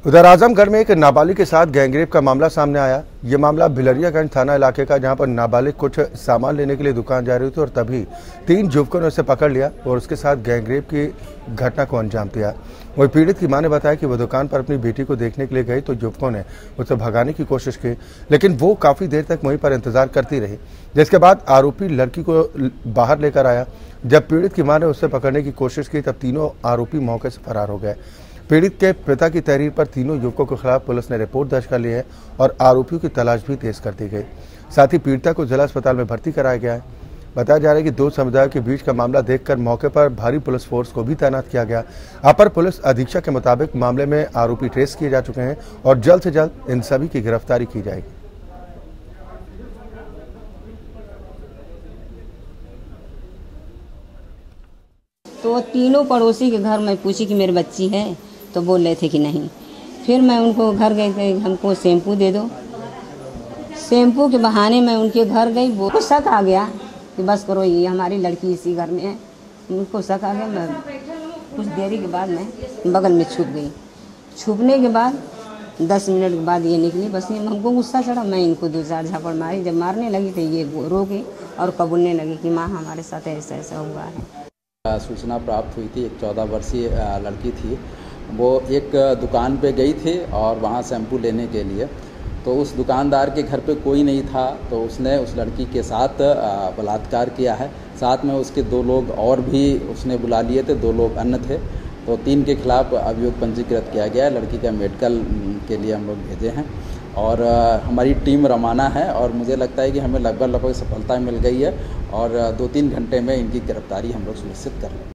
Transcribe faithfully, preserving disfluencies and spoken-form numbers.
उधर आजमगढ़ में एक नाबालिग के साथ गैंगरेप का मामला सामने आया। ये मामला भिलरियागंज थाना इलाके का, जहां पर नाबालिग कुछ सामान लेने के लिए दुकान जा रही थी और तभी तीन युवकों ने उसे पकड़ लिया और उसके साथ गैंगरेप की घटना को अंजाम दिया। वही पीड़ित की मां ने बताया कि वह दुकान पर अपनी बेटी को देखने के लिए गई तो युवकों ने उसे भगाने की कोशिश की, लेकिन वो काफी देर तक वहीं पर इंतजार करती रही, जिसके बाद आरोपी लड़की को बाहर लेकर आया। जब पीड़ित की मां ने उसे पकड़ने की कोशिश की तब तीनों आरोपी मौके से फरार हो गए। पीड़ित के पिता की तहरीर पर तीनों युवकों के खिलाफ पुलिस ने रिपोर्ट दर्ज कर ली है और आरोपियों की तलाश भी तेज कर दी गई। साथ ही पीड़िता को जिला अस्पताल में भर्ती कराया गया है। बताया जा रहा है कि दो समुदायों के बीच का मामला देखकर मौके पर भारी पुलिस फोर्स को भी तैनात किया गया। अपर पुलिस अधीक्षक के मुताबिक मामले में आरोपी ट्रेस किए जा चुके हैं और जल्द से जल्द इन सभी की गिरफ्तारी की जाएगी। तो तीनों पड़ोसी के घर में पूछी कि मेरी बच्ची है, तो बोल रहे थे कि नहीं। फिर मैं उनको घर गई कि हमको शैम्पू दे दो। शैम्पू के बहाने मैं उनके घर गई। वो शक आ गया कि बस करो, ये हमारी लड़की इसी घर में है। उनको शक आ गया। मैं कुछ देरी के बाद मैं बगल में छुप गई। छुपने के बाद दस मिनट के बाद ये निकली। बस ये हमको गुस्सा चढ़ा। मैं इनको दो चार झापड़ मारी। जब मारने लगी तो ये रो गई और कबूलने लगी कि माँ हमारे साथ ऐसा ऐसा हुआ है। सूचना प्राप्त हुई थी, एक चौदह वर्षीय लड़की थी। वो एक दुकान पे गई थी और वहाँ शैम्पू लेने के लिए, तो उस दुकानदार के घर पे कोई नहीं था, तो उसने उस लड़की के साथ बलात्कार किया है। साथ में उसके दो लोग और भी उसने बुला लिए थे, दो लोग अन्य थे। तो तीन के खिलाफ अभियोग पंजीकृत किया गया है। लड़की का मेडिकल के लिए हम लोग भेजे हैं और हमारी टीम रवाना है और मुझे लगता है कि हमें लगभग लगभग सफलता मिल गई है और दो तीन घंटे में इनकी गिरफ्तारी हम लोग सुनिश्चित कर लेंगे।